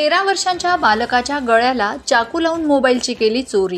13 वर्षांच्या बालकाच्या गळ्याला चाकू लावून मोबाईलची केली चोरी।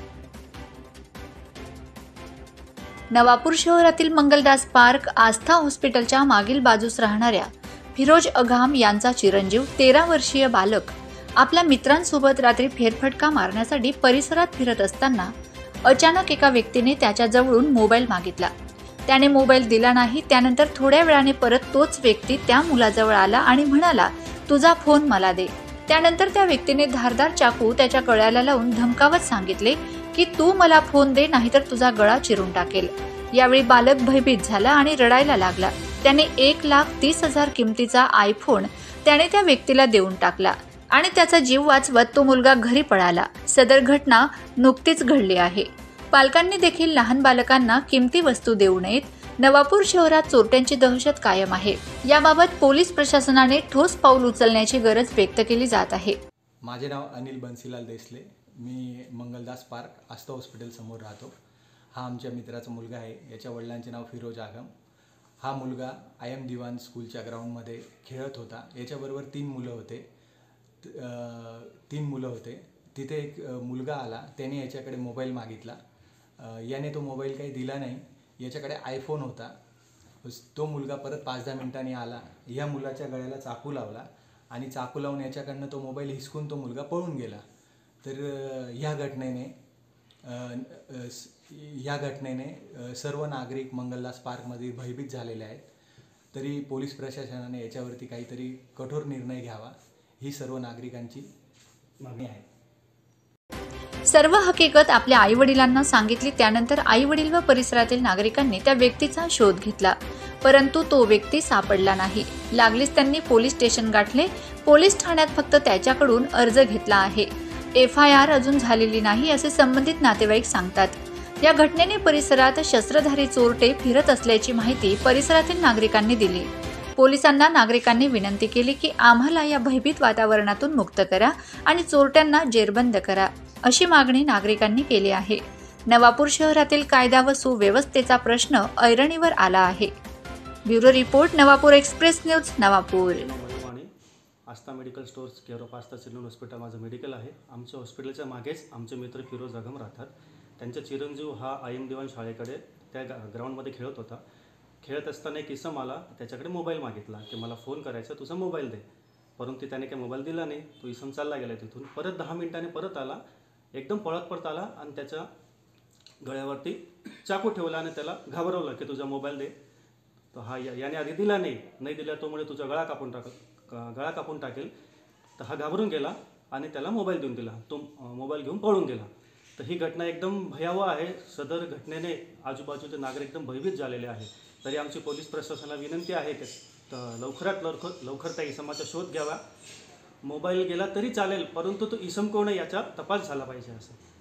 नवापूर शहरातील मंगलदास पार्क आस्था हॉस्पिटलच्या मागील बाजूस राहणाऱ्या फिरोज अघाम यांचा चिरंजीव 13 वर्षीय बालक आपल्या मित्रांसोबत रात्री फेरफटका मारण्यासाठी परिसरात फिरत असताना अचानक एका व्यक्तीने त्याच्या जवळून मोबाईल मागितला। त्याने मोबाईल दिला नाही। त्यानंतर थोड्या वेळाने परत तोच व्यक्ती त्या मुलाजवळ आला आणि म्हणाला, तुझा फोन मला दे। त्यानंतर त्या व्यक्तीने धारदार चाकू त्याच्या गळ्याला लावून धमकावत सांगितले की तू मला फोन दे नाहीतर तुझा गळा चिरून टाकेल। यावेळी बालक भयभीत झाला आणि रडायला लागला। त्याने 1,30,000 किमतीचा आयफोन त्याने त्या व्यक्तीला देऊन टाकला आणि त्याचा जीव वाचवत तो मुलगा घरी पळाला। सदर घटना नुकतीच घडली आहे। पालकांनी देखील लहान बालकांना किमती वस्तू देऊ नयेत। नवापूर शहरात चोरट्यांची दहशत कायम आहे। याबाबत पोलीस प्रशासनाने ठोस पाऊल उचलण्याची गरज व्यक्त केली जात आहे। माझे नाव अनिल बन्सीलाल देसले। मी मंगलदास पार्क आस्था हॉस्पिटल समोर राहतो। हा आमच्या मित्राचा मुलगा आहे। याच्या वडिलांचे नाव फिरोज आगम। हा मुलगा IM दिवान स्कूलच्या ग्राउंडमध्ये खेळत होता। याच्याबरोबर 3 मुलं होते। तिथे एक मुलगा आला, त्याने याच्याकडे मोबाईल मागितला। याने तो मोबाईल काही दिला नाही। याच्याकडे आयफोन होता। तो मुलगा परत 5-10 मिनिटांनी आला। या मुलाच्या गळ्याला चाकू लावला आणि चाकू लावून याच्याकडनं तो मोबाईल हिसकून तो मुलगा पळून गेला। तर ह्या घटनेने सर्व नागरिक मंगलदास पार्कमध्ये भयभीत झालेले आहेत। तरी पोलीस प्रशासनाने याच्यावरती काहीतरी कठोर निर्णय घ्यावा ही सर्व नागरिकांची मागणी आहे। सर्व हकीकत आपल्या आईवडिलांना सांगितली। त्यानंतर आईवडील व परिसरातील नागरिकांनी त्या व्यक्तीचा शोध घेतला, परंतु तो व्यक्ती सापडला नाही। लागलीच त्यांनी पोलीस स्टेशन गाठले। पोलीस ठाण्यात फक्त त्याच्याकडून अर्ज घेतला आहे। FIR अजून झालेली नाही असे संबंधित नातेवाईक सांगतात। या घटनेने परिसरात शस्त्रधारी चोरटे फिरत असल्याची माहिती परिसरातील नागरिकांनी दिली। पोलिसांना नागरिकांनी विनंती केली की आम्हाला या भयभीत वातावरणातून मुक्त करा आणि चोरट्यांना जेरबंद करा, अशी मागणी नागरिकांनी केली आहे। नवापूर शहरातील कायदा व सुव्यवस्थेचा प्रश्न ऐरणीवर आला आहे। Bureau report, Navapur express news, Navapur. Astha medical stores care of Astha Sillod hospital माझं मेडिकल आहे। आमच्या हॉस्पिटलच्या मागेच आमचे मित्र फिरोज आगम राहतात। त्यांचा चिरंजीव हा IM दिवान शाळेकडे त्या ग्राउंडमध्ये खेळत होता। खेळत असताना एक इसम आला, त्याच्याकडे मोबाईल मागितला की मला फोन करायचा, तुझा मोबाईल दे। परंतु त्याने काही मोबाईल दिला नाही। तो इसम चालला गेला तिथून। परत 10 मिनिटांनी परत आला, एकदम पळत आला आणि त्याच्या गळ्यावरती चाकू ठेवला आणि त्याला घाबरवलं की तुझा मोबाईल दे। तर हा याने आधी दिला नाही दिला तो म्हणजे तुझा गळा कापून टाकेल। तर हा घाबरून गेला आणि त्याला मोबाईल देऊन दिला। तो मोबाईल घेऊन पळून गेला। तर ही घटना एकदम भयावह आहे। सदर घटनेने आजूबाजूचे नागरिक एकदम भयभीत झालेले आहे। तरी आमची पोलीस प्रशासनाला विनंती आहे की लवकरात लवकर त्या इसमाचा शोध घ्यावा। मोबाईल गेला तरी चालेल, परंतु तो इसम कोण आहे याचा तपास झाला पाहिजे असं